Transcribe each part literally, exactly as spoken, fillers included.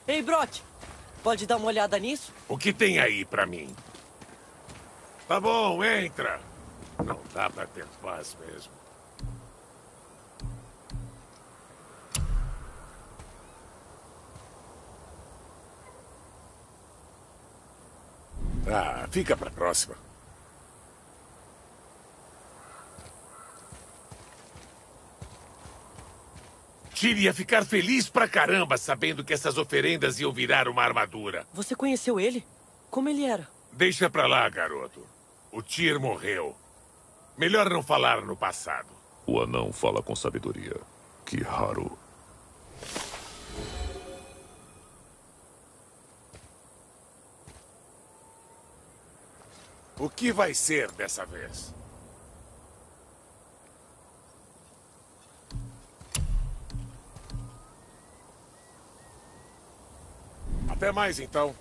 Ei, Brok! Pode dar uma olhada nisso? O que tem aí pra mim? Tá bom, entra. Não dá pra ter paz mesmo. Ah, fica pra próxima. Tyr ia ficar feliz pra caramba sabendo que essas oferendas iam virar uma armadura. Você conheceu ele? Como ele era? Deixa pra lá, garoto. O Tyr morreu. Melhor não falar no passado. O anão fala com sabedoria. Que raro. O que vai ser dessa vez? Até mais, então.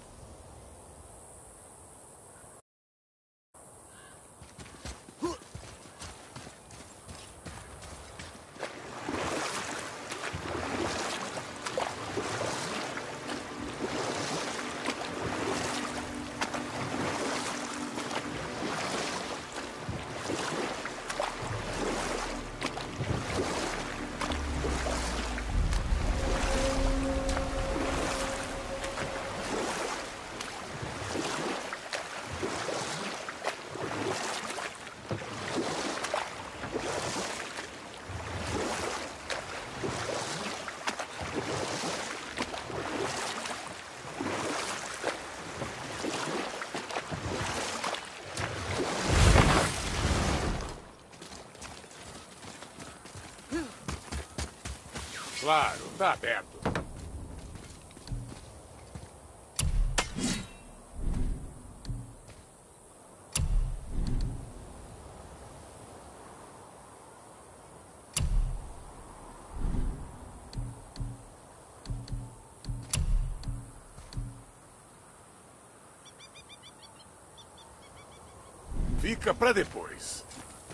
Claro, tá aberto. Fica pra depois.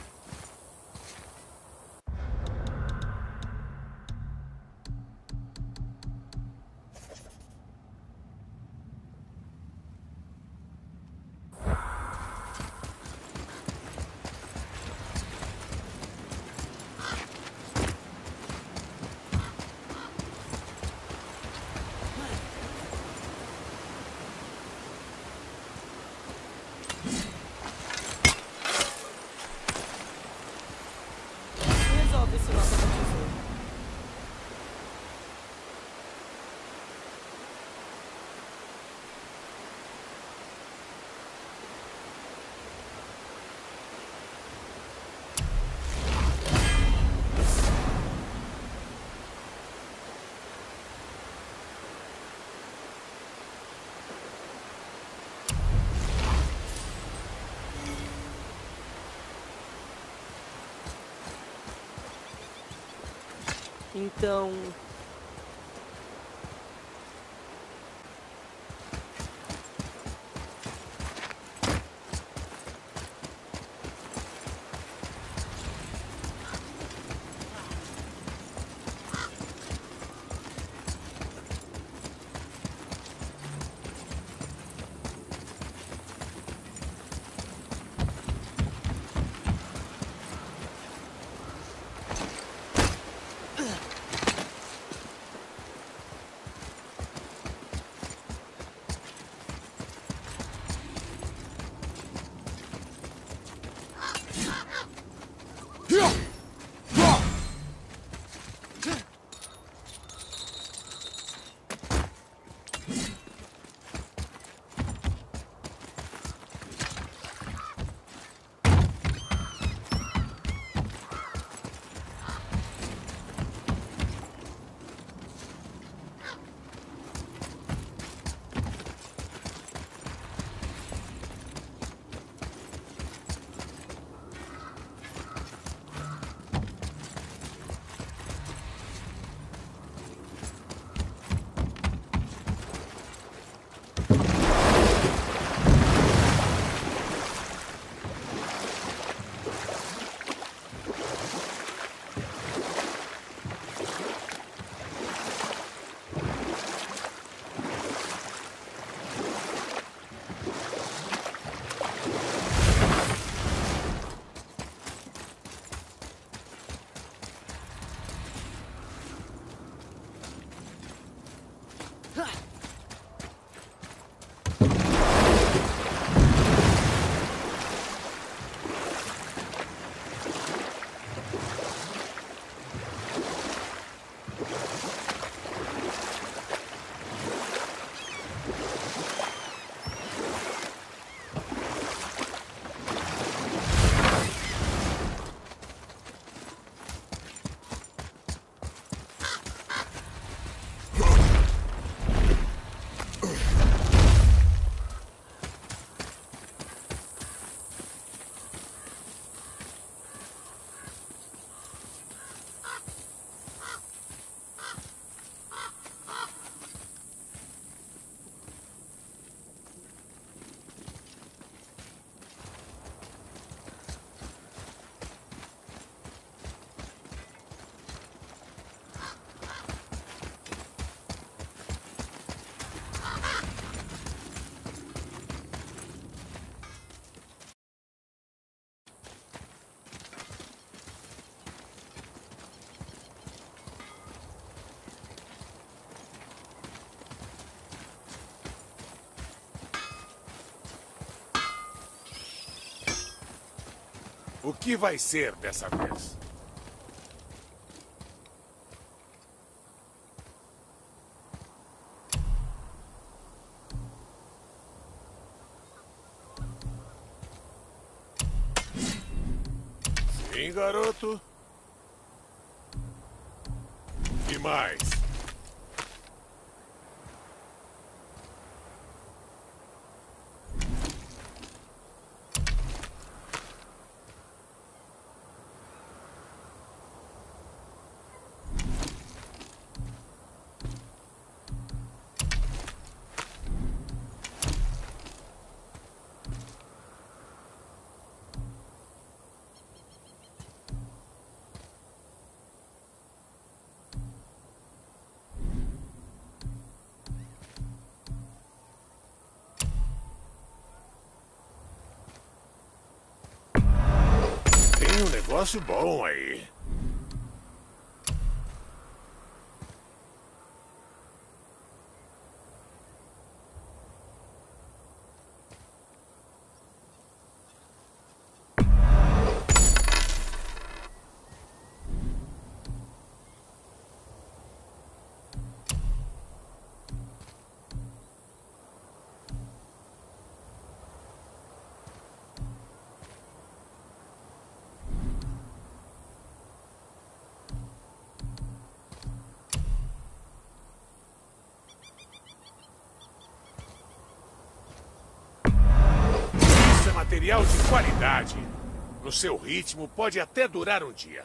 Resolve esse nosso tesouro. Então... O que vai ser dessa vez? Sim, garoto. E mais? Tem um negócio bom aí. Isso é material de qualidade. No seu ritmo, pode até durar um dia.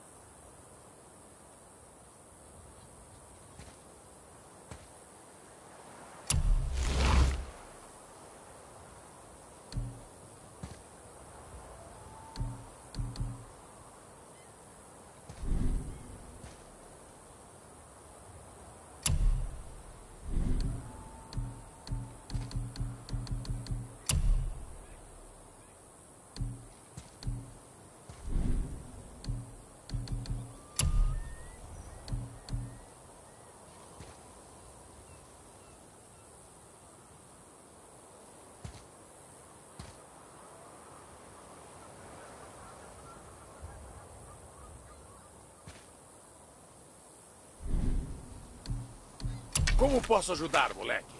Como posso ajudar, moleque?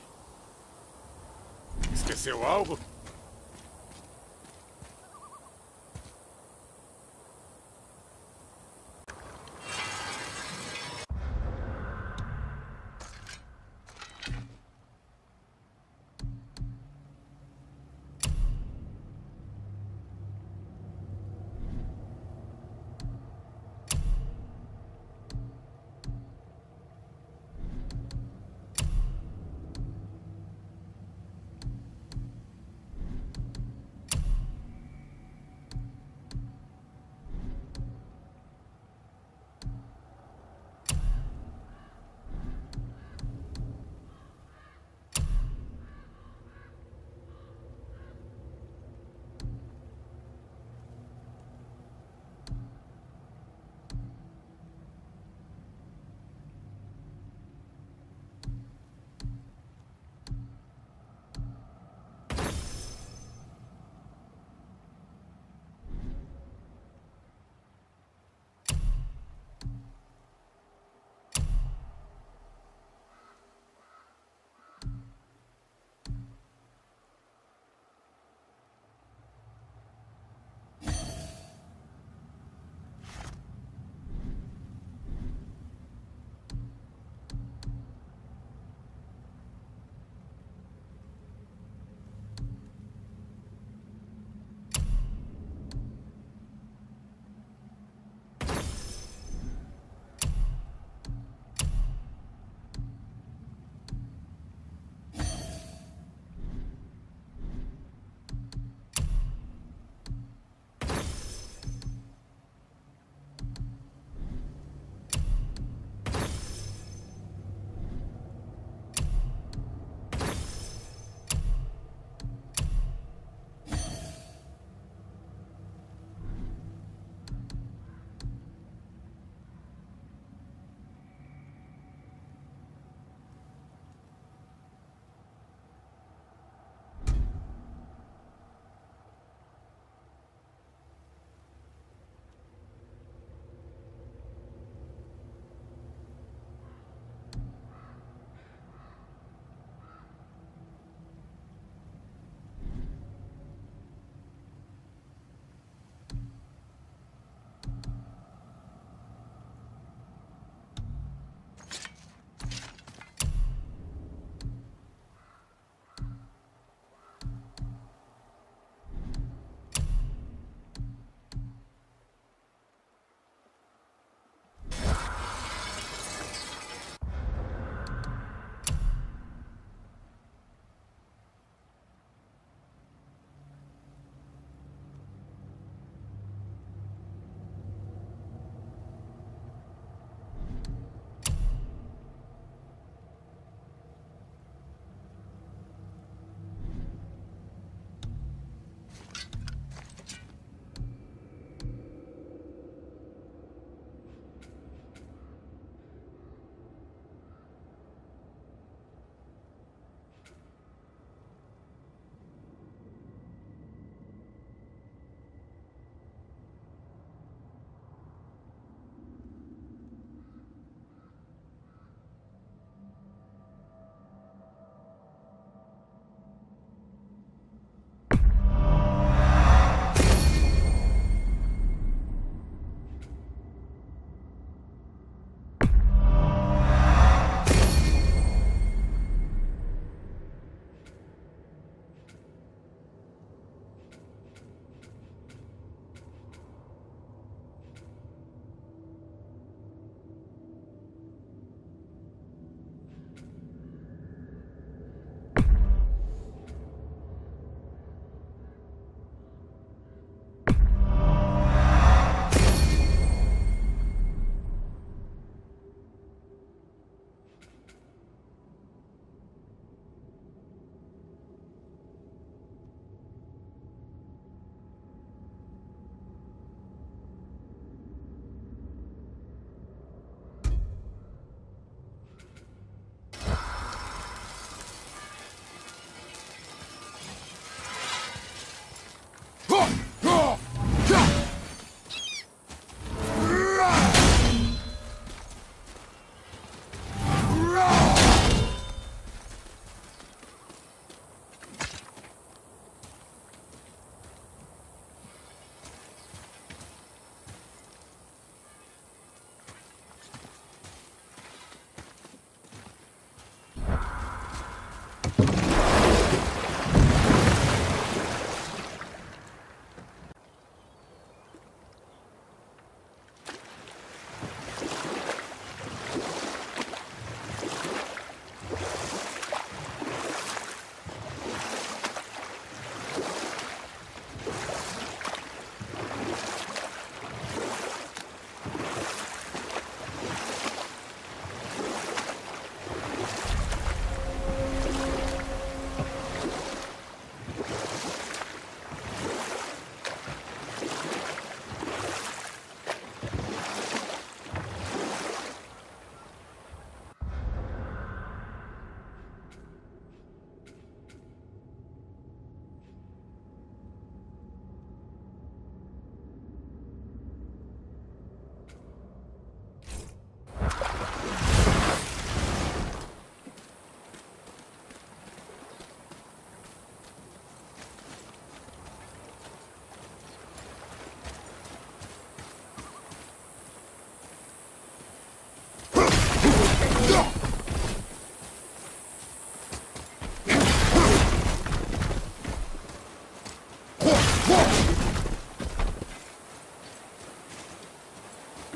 Esqueceu algo?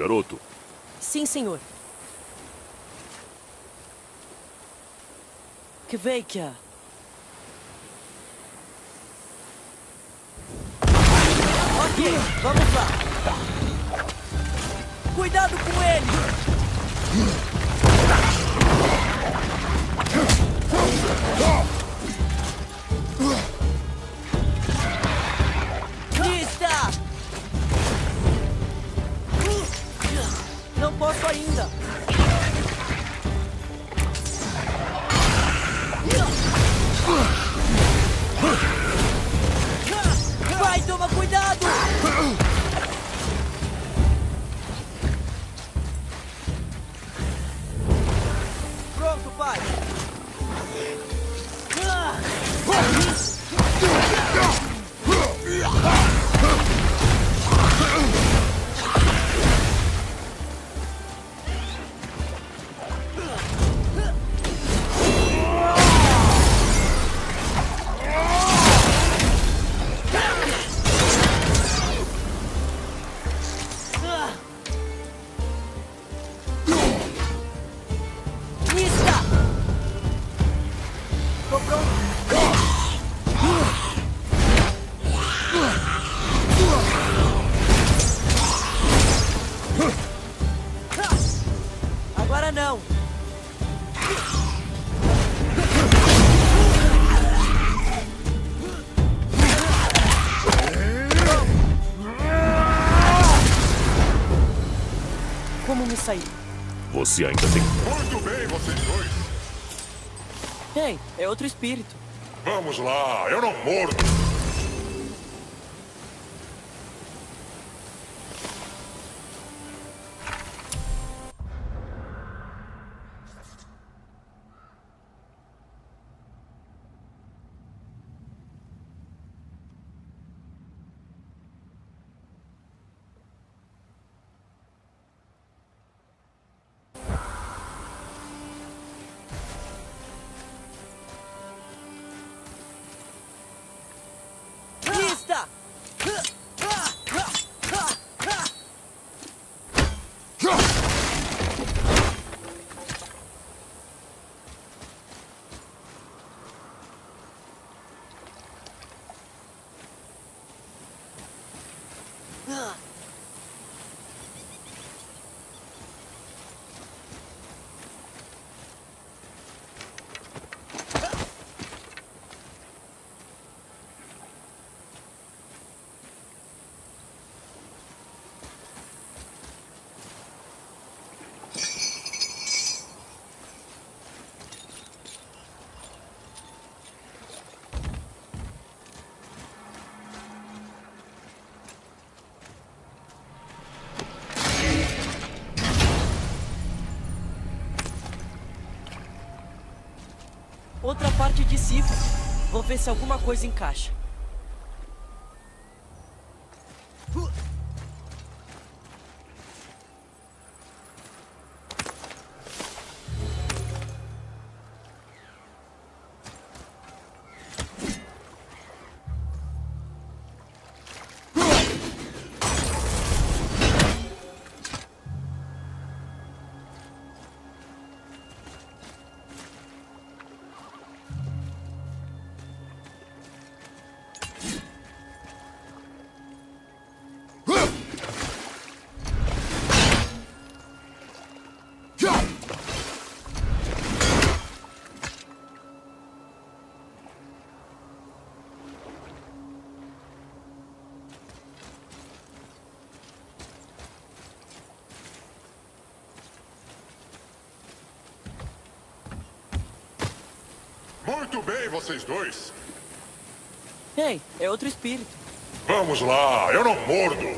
garoto? Sim, senhor. Kveikya. Ok, vamos lá. Cuidado com ele! Lista! Não posso ainda. Vai, toma cuidado! Pronto, pai. Lista! Tô pronto. Agora não. Como me sair? Você ainda tem... Muito bem, vocês dois. Ei, é outro espírito. Vamos lá, eu não mordo. Lista! Outra parte de cifra. Vou ver se alguma coisa encaixa. Muito bem, vocês dois. Ei, é outro espírito. Vamos lá, eu não mordo.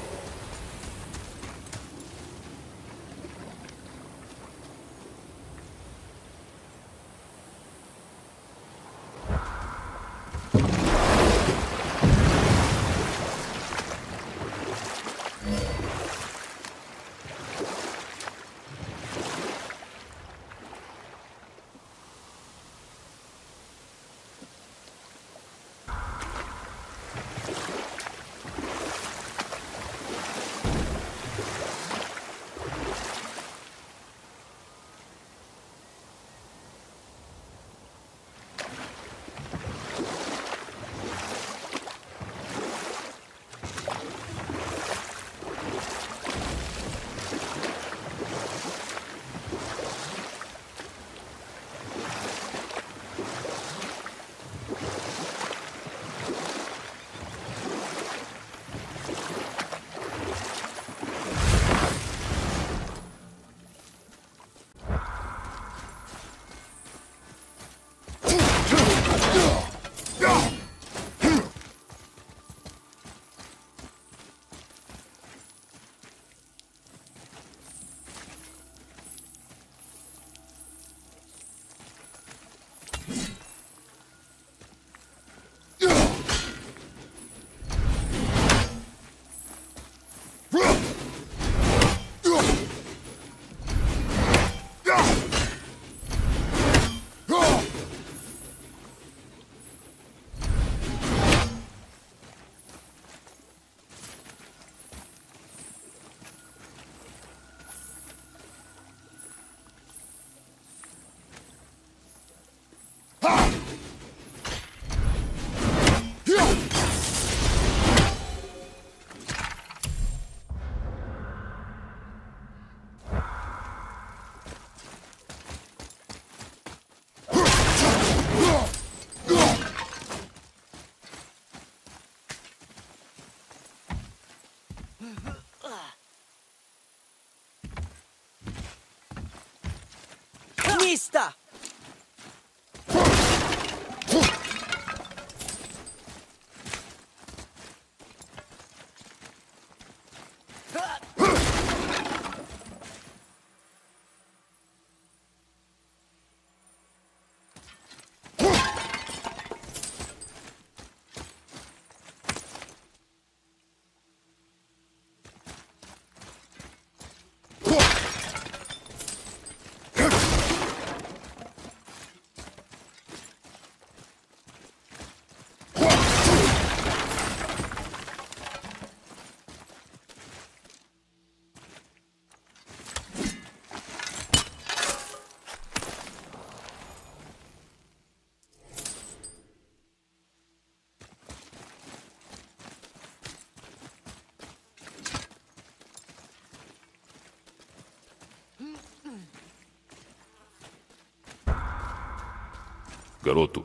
Garoto.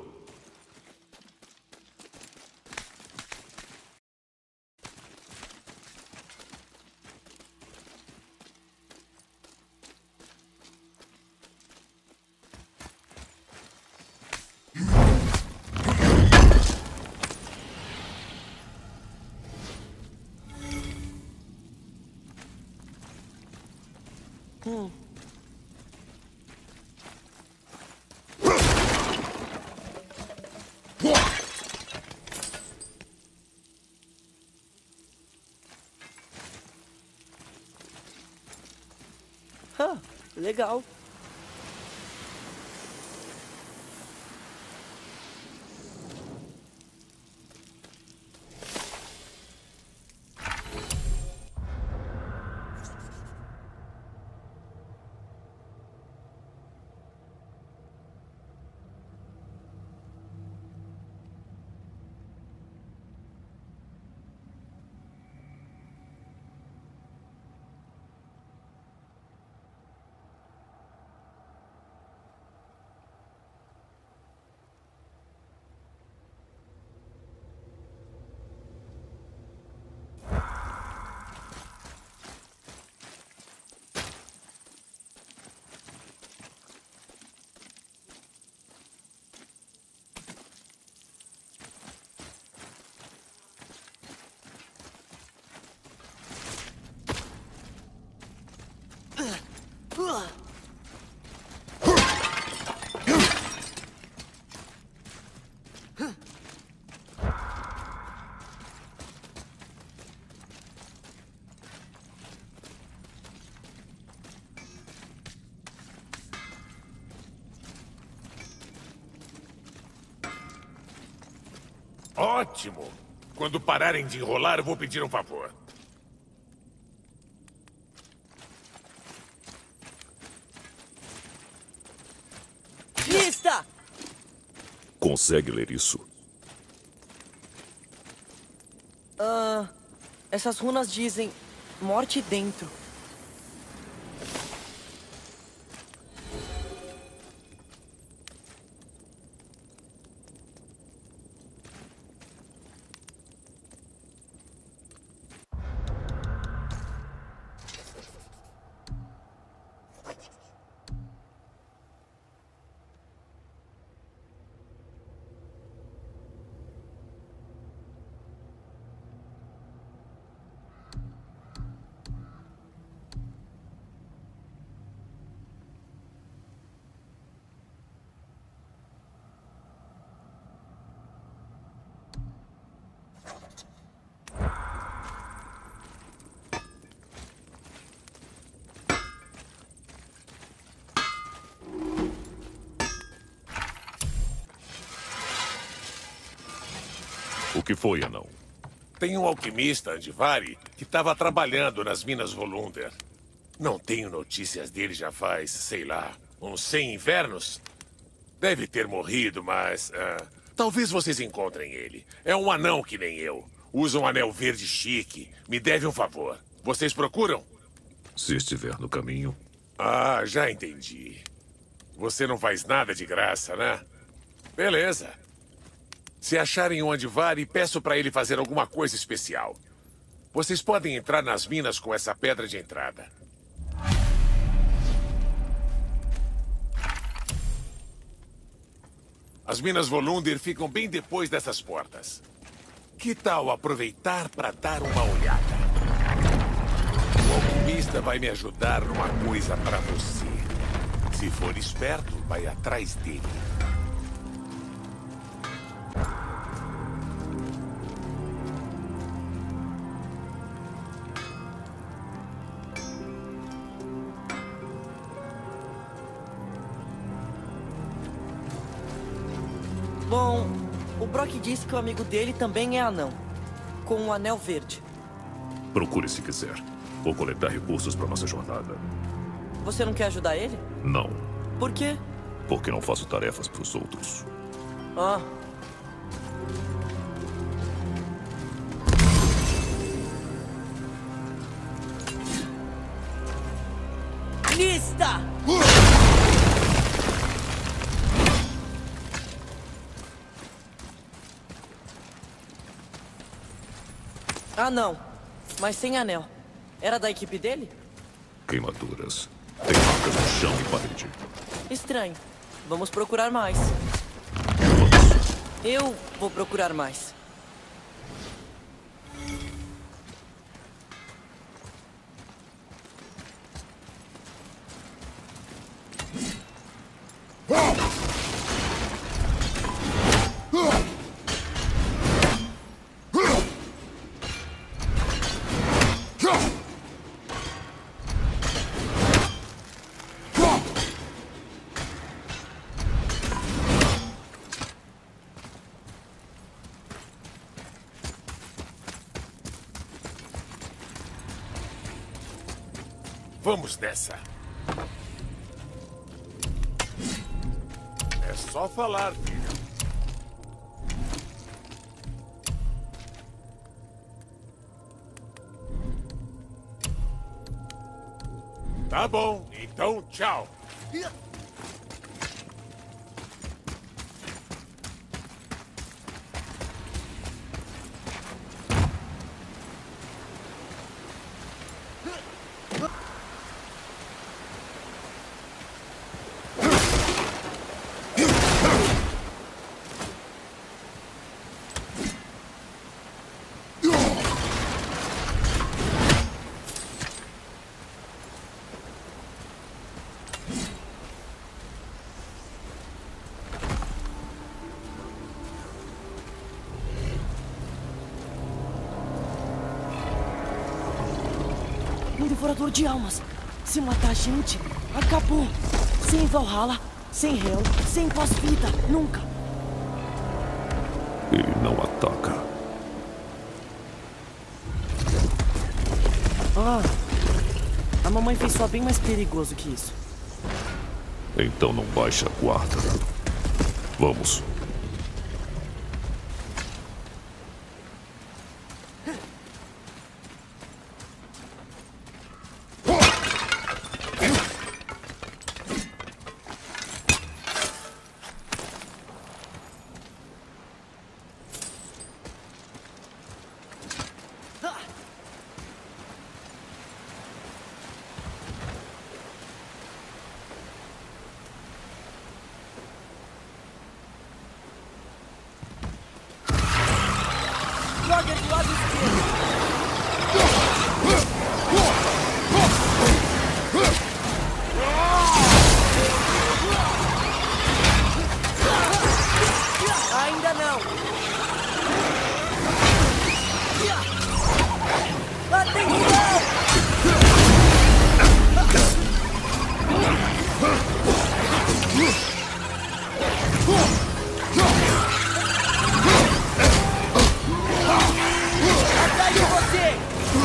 Hum. Ah, legal. Ótimo! Quando pararem de enrolar, eu vou pedir um favor. Lista! Consegue ler isso? Ah, essas runas dizem morte dentro. O que foi, anão? Tem um alquimista, Andivari, que estava trabalhando nas minas Volunder. Não tenho notícias dele já faz, sei lá, uns cem invernos. Deve ter morrido, mas... ah, talvez vocês encontrem ele. É um anão que nem eu. Usa um anel verde chique. Me deve um favor. Vocês procuram? Se estiver no caminho. Ah, já entendi. Você não faz nada de graça, né? Beleza. Se acharem um Andivari, peço para ele fazer alguma coisa especial. Vocês podem entrar nas minas com essa pedra de entrada. As minas Volunder ficam bem depois dessas portas. Que tal aproveitar para dar uma olhada? O alquimista vai me ajudar numa coisa para você. Se for esperto, vai atrás dele. Bom, o Brock disse que o amigo dele também é anão, com um anel verde. Procure se quiser. Vou coletar recursos para nossa jornada. Você não quer ajudar ele? Não, Por quê? porque não faço tarefas para os outros. Ah. Lista! Ah, não. Mas sem anel. Era da equipe dele? Queimaduras. Tem marcas no chão e parede. Estranho. Vamos procurar mais. Eu vou procurar mais. Vamos nessa. É só falar, filho. Tá bom, então tchau. Um devorador de almas. Se matar a gente, acabou. Sem Valhalla, sem Hel, sem pós-vida. Nunca. Ele não ataca. Ah, a mamãe fez só bem mais perigoso que isso. Então não baixe a guarda. Vamos. Joga do lado esquerdo. Ainda não. Atenção! Atrás de você!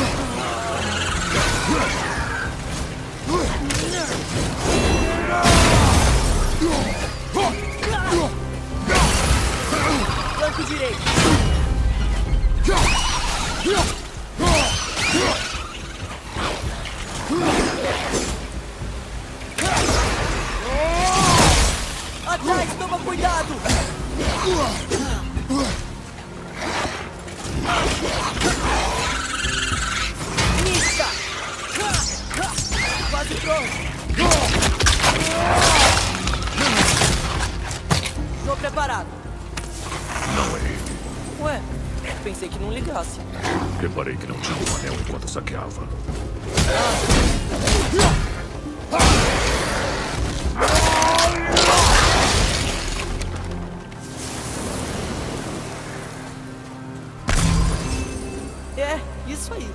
Flanco direito! Atrás, toma cuidado! Mista! Quase pronto! Tô preparado. Não é ele. Ué, pensei que não ligasse. Reparei que não tinha um anel enquanto saqueava. É, isso aí.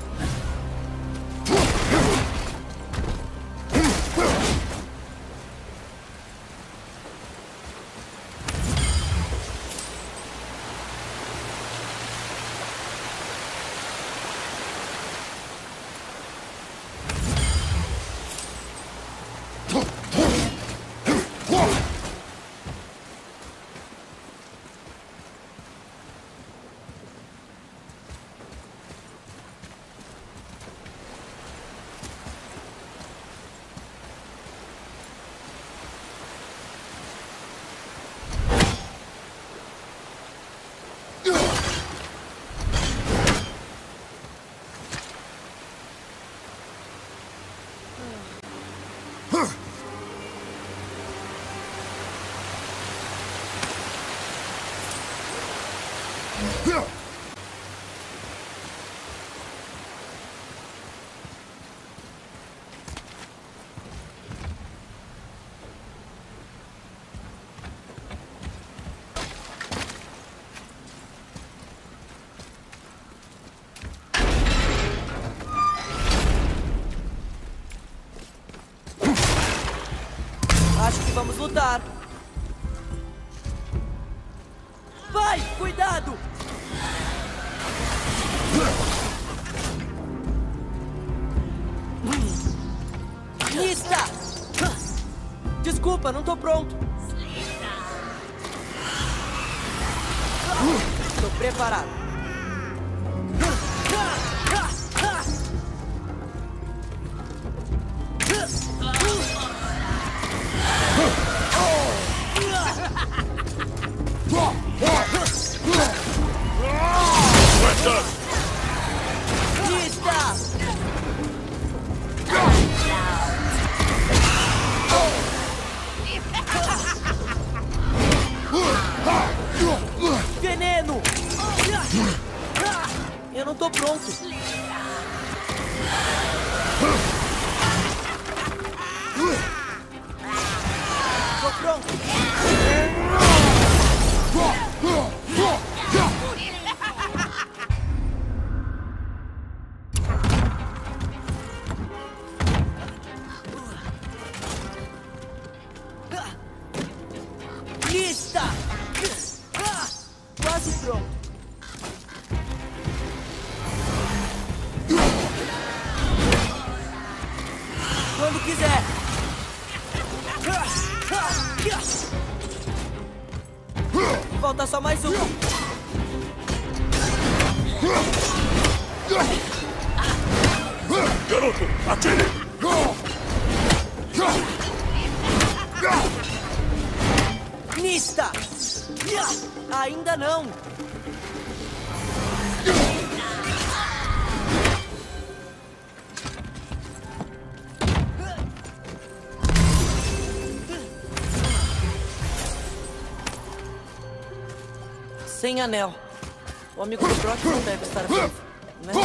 Acho que vamos lutar. Vai, cuidado! Lista! Desculpa, não tô pronto. Tô preparado. Lista! Veneno! Eu não tô pronto. Tô pronto. Lista! Quase pronto. Quando quiser. Falta só mais um. Garoto, atire! Lista! Ainda não. Sem anel. O amigo do Brock não deve estar vivo, né?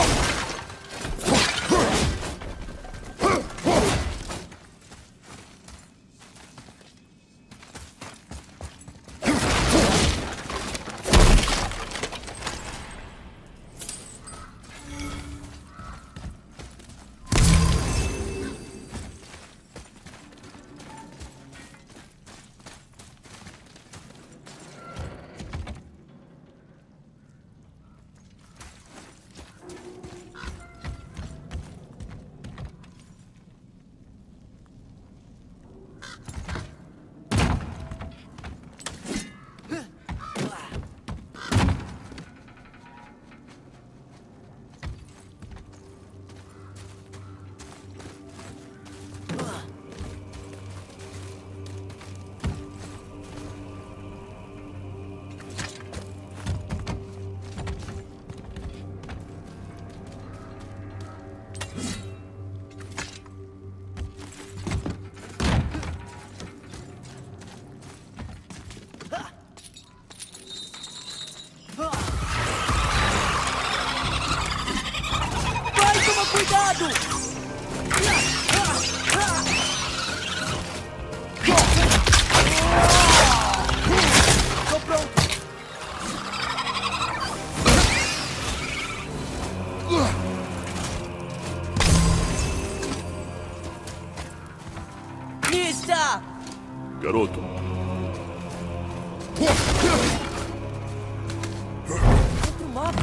Vai, toma cuidado! Tô pronto. Lista! Garoto, Outro mapa.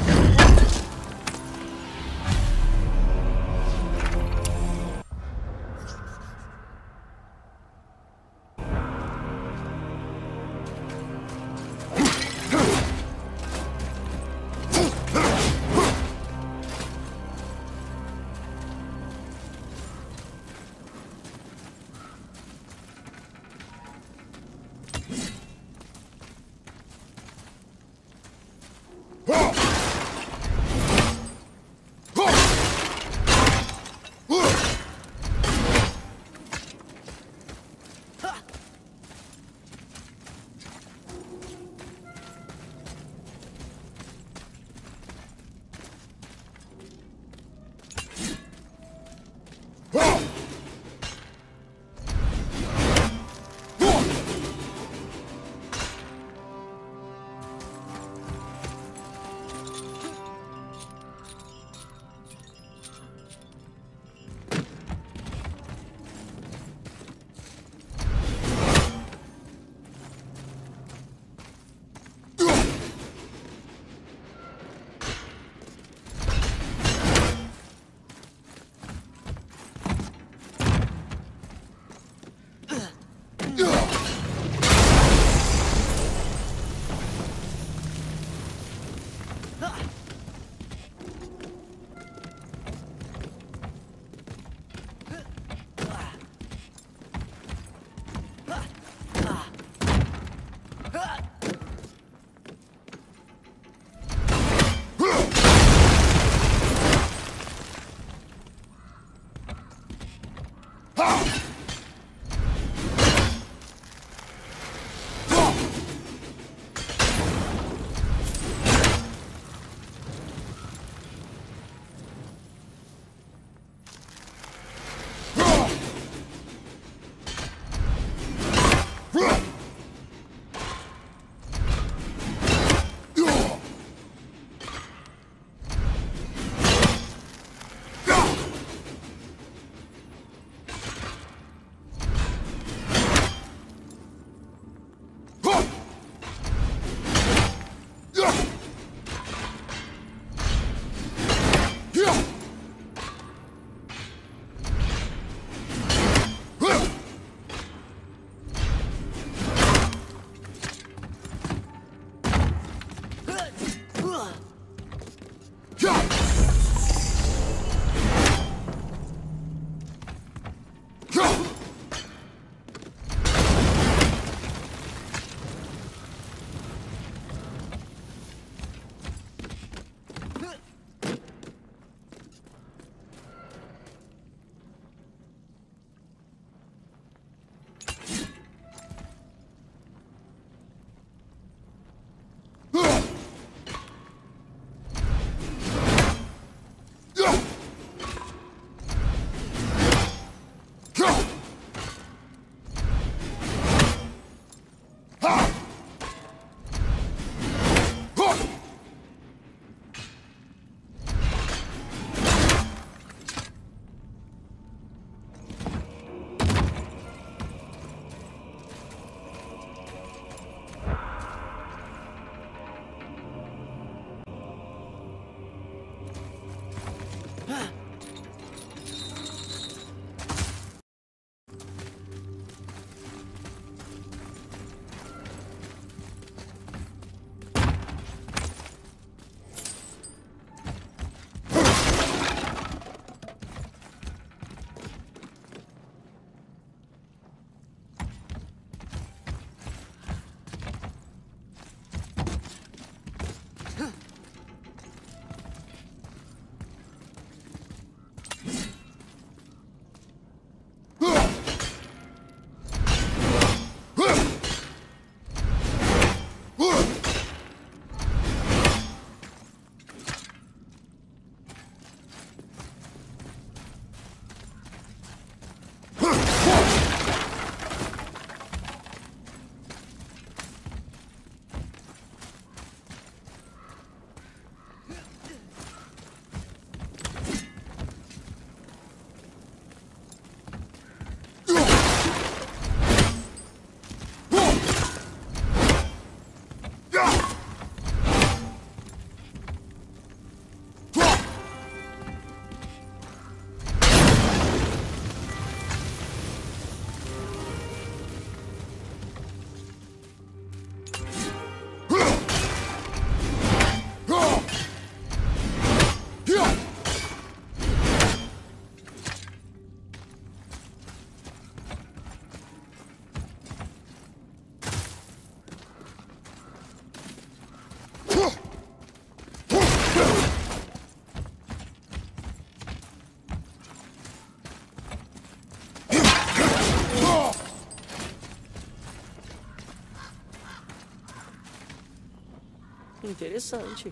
Interessante.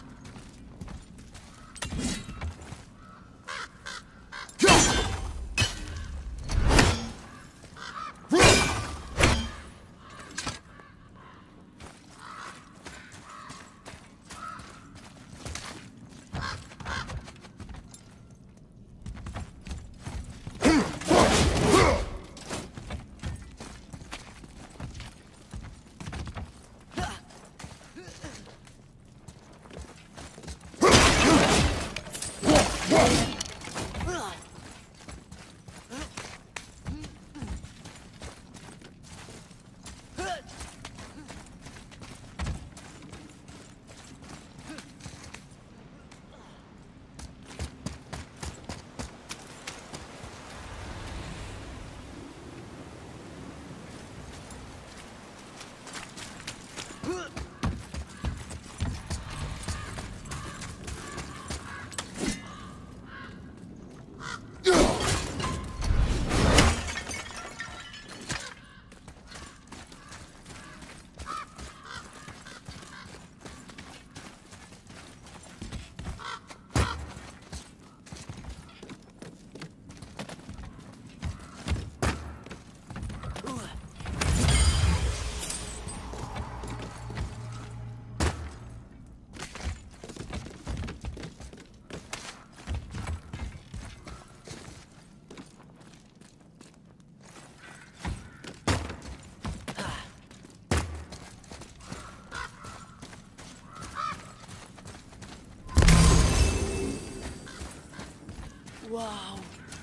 Uau!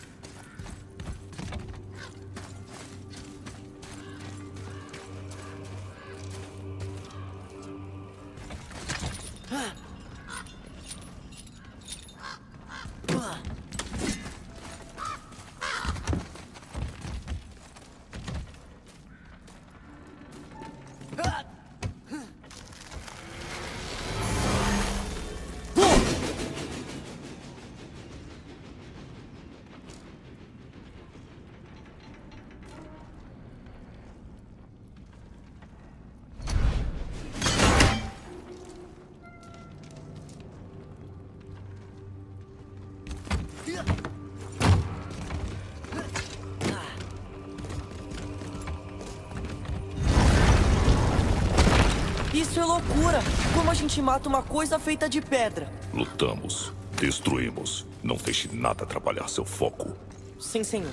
Ah. Ah. Ah. Isso é loucura! Como a gente mata uma coisa feita de pedra? Lutamos, destruímos. Não deixe nada atrapalhar seu foco. Sim, senhor.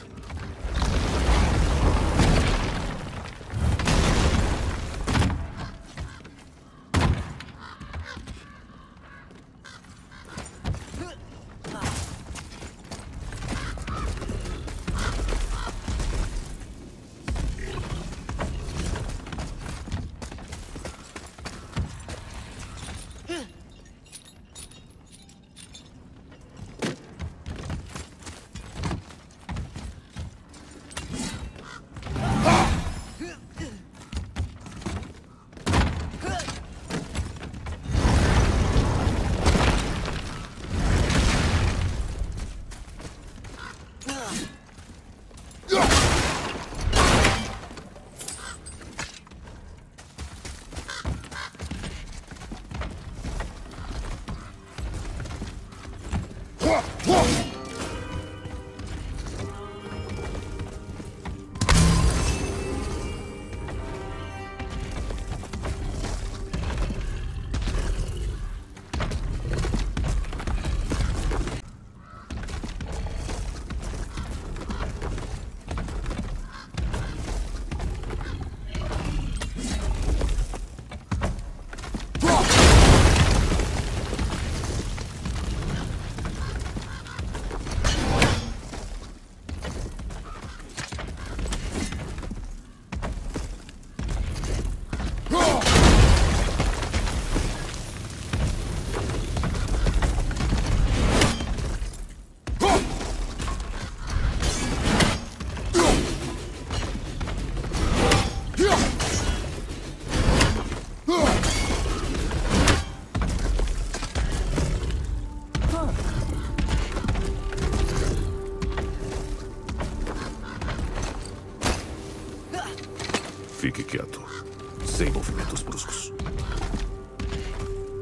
Fique quieto, sem movimentos bruscos.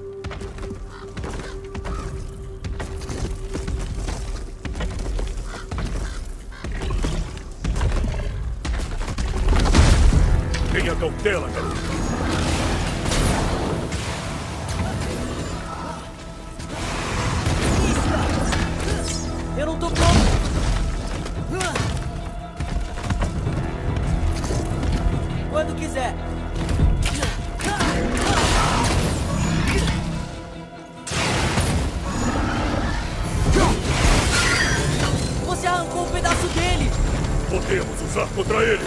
cautela, garoto. Eu não tô pronto! Quando quiser! Você arrancou um pedaço dele! Podemos usar contra ele!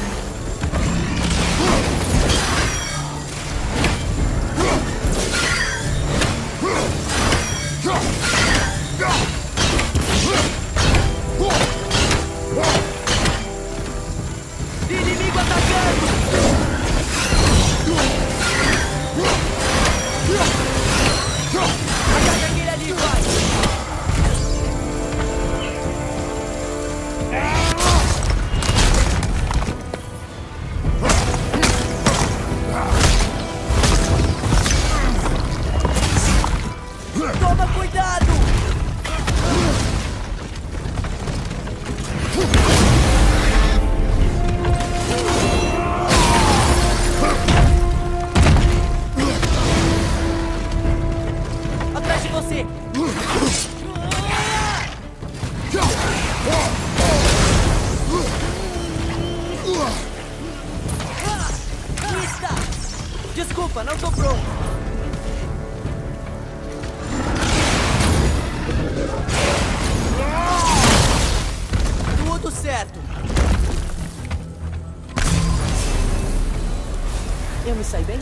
Inimigo atacando! Ataca aquele ali, vai! Toma cuidado! Atrás de você! Lista! Desculpa, não tô pronto. Tudo certo. Eu me saí bem?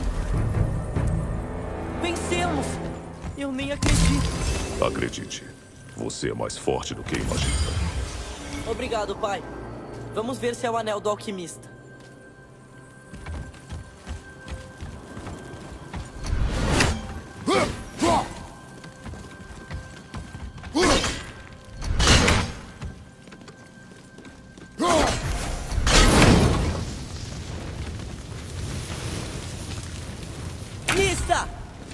Vencemos! Eu nem acredito. Acredite, você é mais forte do que imagina. Obrigado, pai. Vamos ver se é o anel do alquimista. Lista!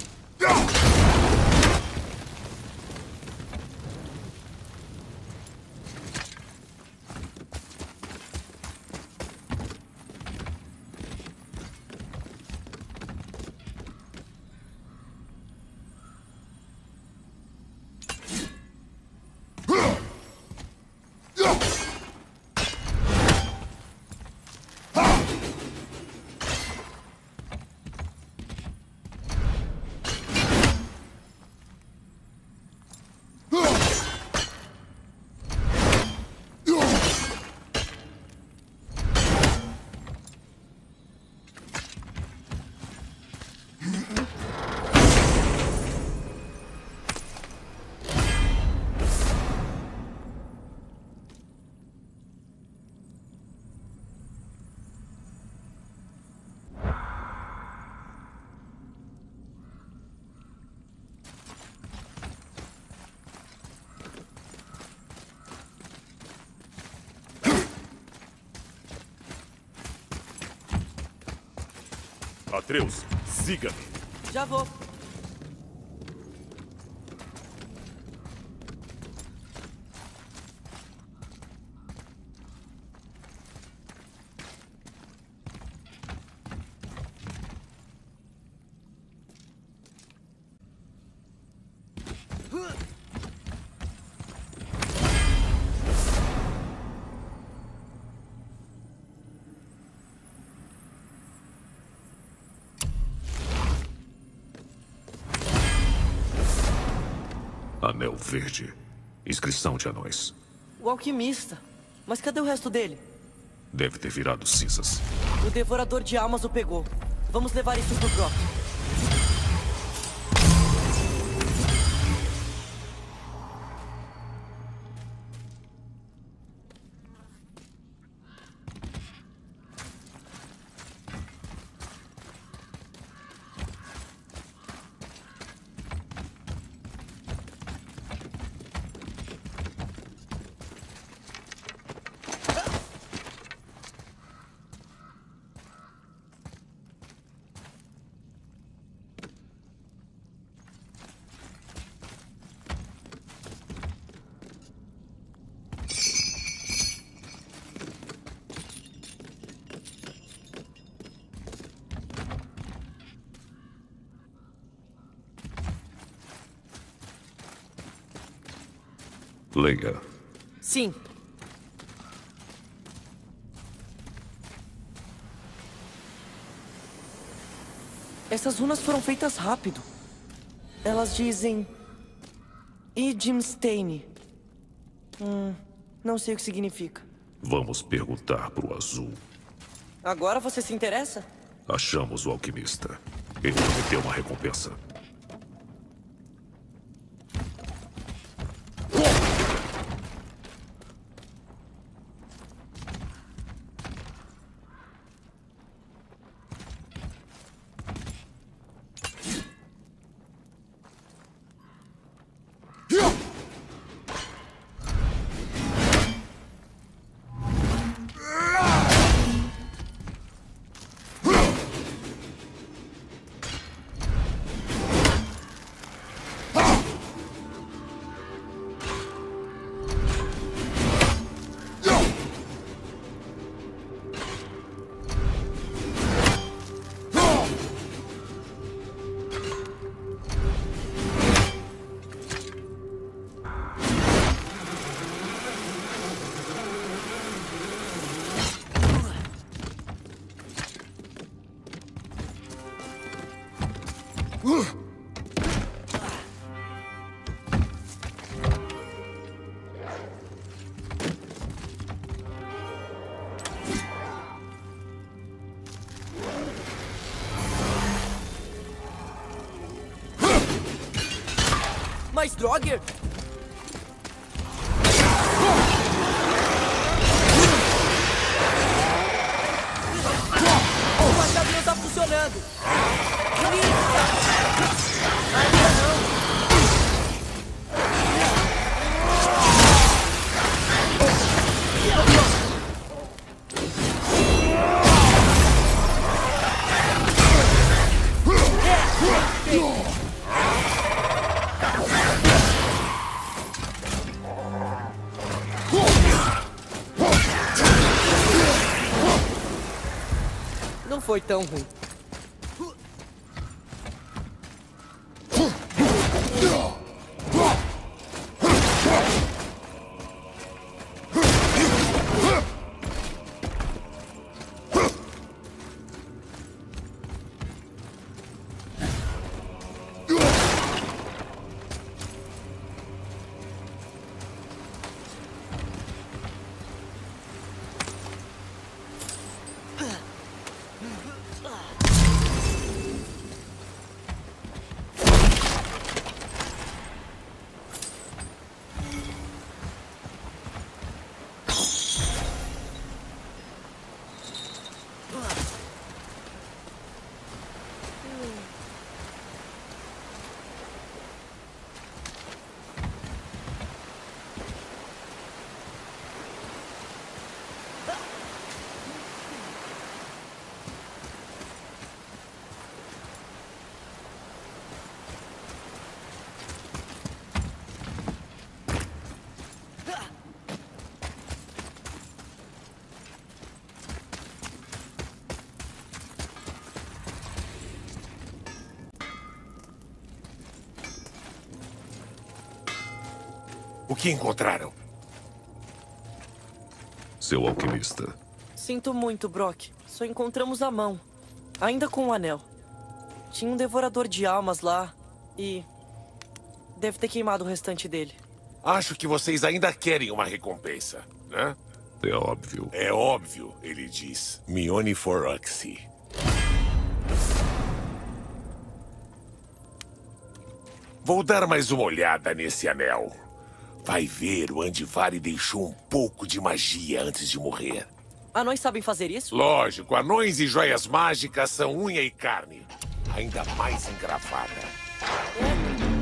Atreus, siga-me. Já vou. Anel Verde. Inscrição de anões. O alquimista. Mas cadê o resto dele? Deve ter virado cinzas. O devorador de almas o pegou. Vamos levar isso pro Brock. Leia. Sim. Essas runas foram feitas rápido. Elas dizem... Idimstein. Hum, não sei o que significa. Vamos perguntar pro Azul. Agora você se interessa? Achamos o alquimista. Ele prometeu uma recompensa. Mas Draugr! O machado não tá funcionando! Ainda não! Não foi tão ruim. O que encontraram? Seu alquimista. Sinto muito, Brock. Só encontramos a mão. Ainda com o anel. Tinha um devorador de almas lá. E... deve ter queimado o restante dele. Acho que vocês ainda querem uma recompensa, né? É óbvio. É óbvio, ele diz. Mione for Uxie. Vou dar mais uma olhada nesse anel. Vai ver, o Andvari deixou um pouco de magia antes de morrer. Anões sabem fazer isso? Lógico, anões e joias mágicas são unha e carne. Ainda mais engravada. É.